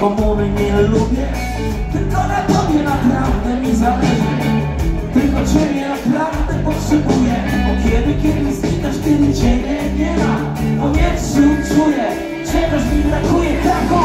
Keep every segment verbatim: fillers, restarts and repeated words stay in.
komuny nie lubię, tylko na tobie naprawdę mi zależy. Tylko ciebie naprawdę potrzebuję, bo kiedy, kiedy znikasz, kiedy ciebie nie ma, w powietrzu czuję, czegoś mi brakuje, taką.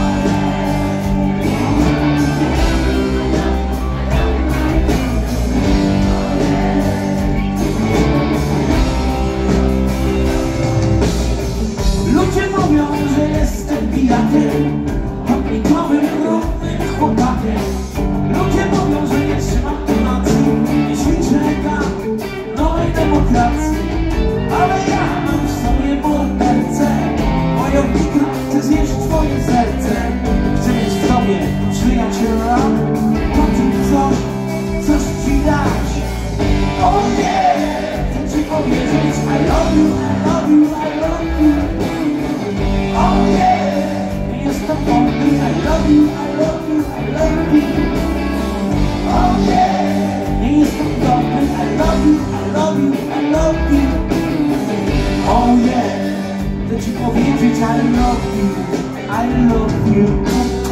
Ludzie mówią, że jestem pijakiem, chodnikowym, brudnym chłopakiem. Ludzie mówią, że nie trzymam tonacji, nie ćwiczę tam nowej demokracji. Ale ja mam w sobie mordercę, wojownika, chcę zjeść twoje serce. Chcę mieć w tobie przyjaciela, po tym coś, coś ci dać. O nie, chcę ci powiedzieć I love you, I love you, I love you. Oh yeah, jestem wolny, I love you, I love you, I love you. Oh yeah, nie jestem dobry, I love you, I love you, I love you. Oh yeah, chcę ci powiedzieć I love you, I love you.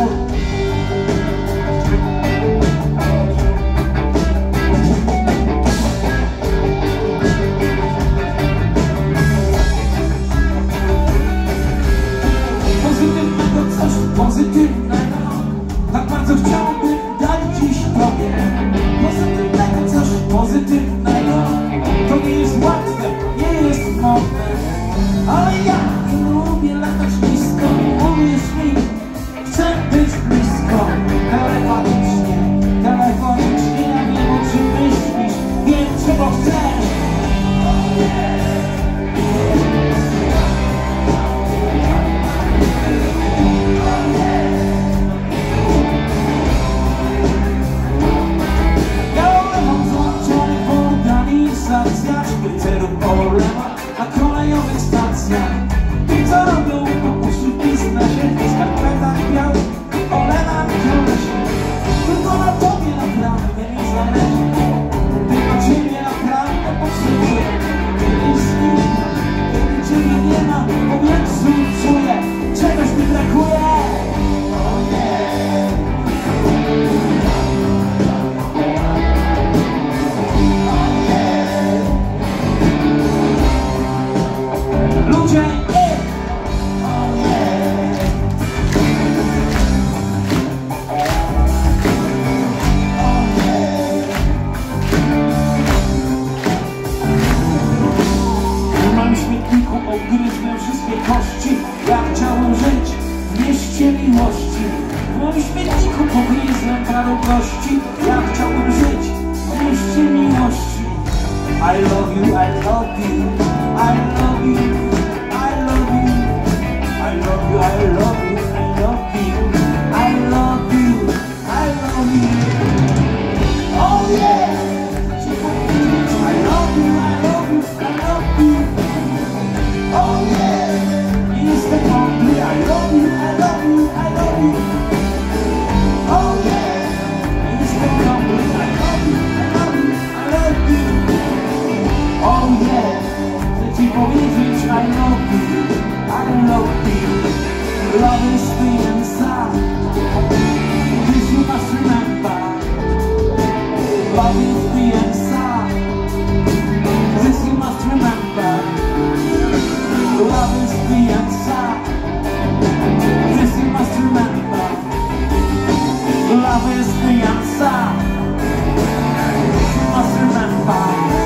Pozytywnego, tak bardzo chciałbym dać dziś tobie. Pozytywnego, coś pozytywnego. To nie jest łatwe, nie jest modne, ale ja nie lubię latać nisko. Uwierz mi, chcę być blisko. Telefonicznie, telefonicznie, ja wiem o czym myślisz, wiem czego chcesz. Szprycerów po lewa, na kolejowych stacjach. I co robią? Po uszy w biznesie, w skarpetach białych, kolena w kolesie. Tylko na tobie naprawdę mi zależy, tylko ciebie naprawdę potrzebuję. Kiedy znikam, kiedy ciebie nie ma, w powietrzu czuję, czegoś mi brakuje. Ludzie, ej! Oh yeah! Oh yeah! W moim śmietniku obgryzłem wszystkie kości. Ja chciałem żyć w mieście miłości. W moim śmietniku pogryzłem parę gości. Ja chciałem żyć w mieście miłości. I love you, I love you, I love you. I love you, I love you, I love you, I love you, I love you. Oh yeah, I love you, I love you, I love you. Oh yeah, jestem mądry, I love you, I love you, I love you. Oh yeah, jestem dobry, I love you, I love you, I love you. Oh yeah, chcę ci powiedzieć I love you. I love you. Love is the answer. This you must remember. Love is the answer. This you must remember. Love is the answer. This you must remember. Love is the answer. This you must remember.